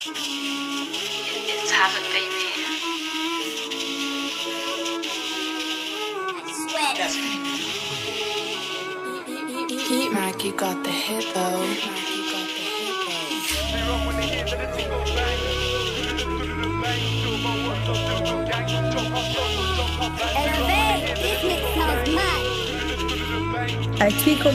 It's Havoc, baby. Mac, you got the hit though. This mix smells mad. I tweak